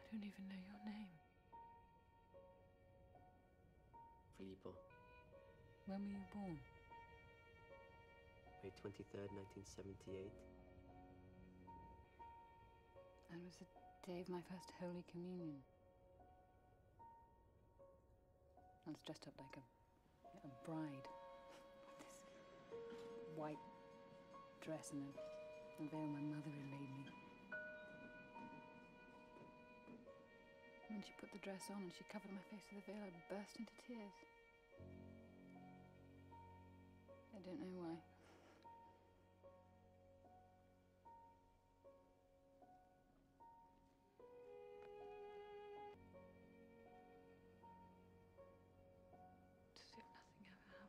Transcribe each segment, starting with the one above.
I don't even know your name. Filippo. When were you born? May 23rd, 1978. And it was the day of my first Holy Communion. I was dressed up like a bride. This white dress and the veil my mother had made me. When she put the dress on and she covered my face with the veil, I burst into tears. I don't know why. As if nothing ever happened.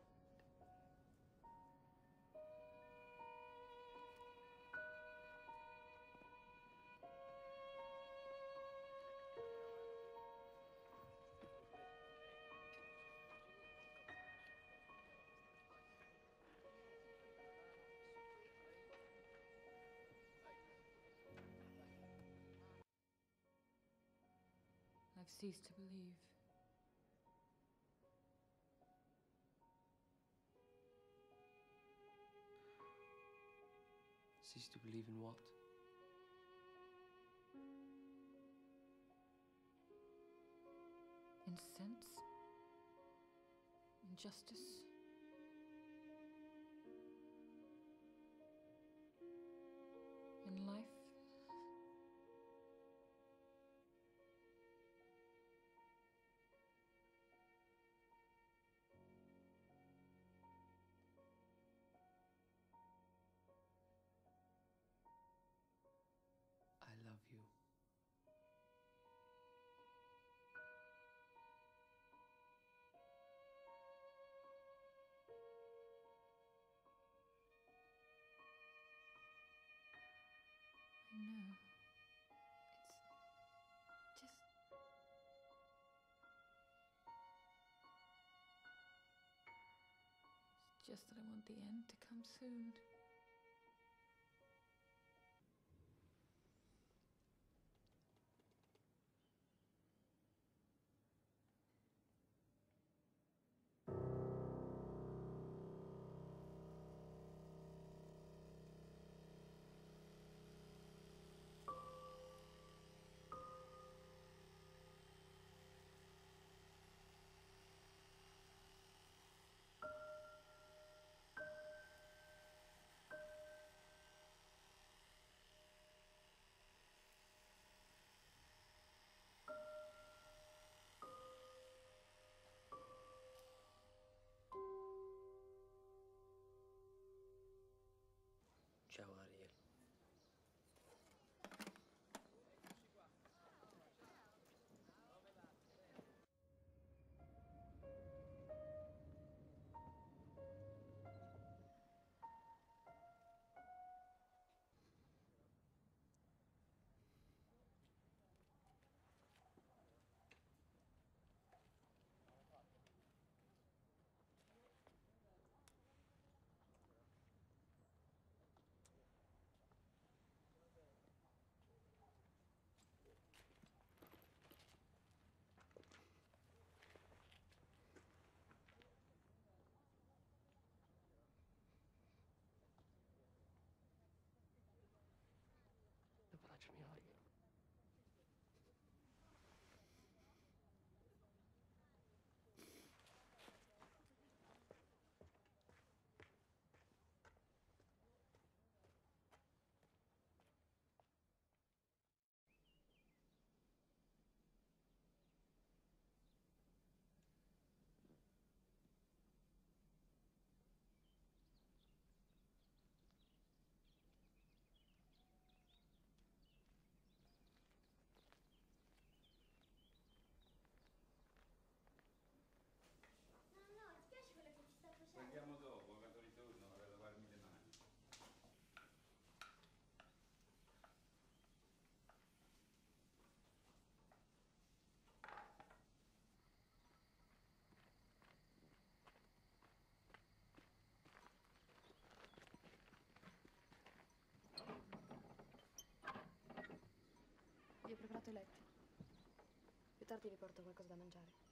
I've ceased to believe. Cease to believe in what? In sense, in justice, in life. I love you. I know. It's just that I want the end to come soon. Ciao, Ariel. Abbracciami, Ariel. Prendiamo dopo, quando ritorno, vado a lavarmi le mani. Vi ho preparato il letto. tardi vi porto qualcosa da mangiare.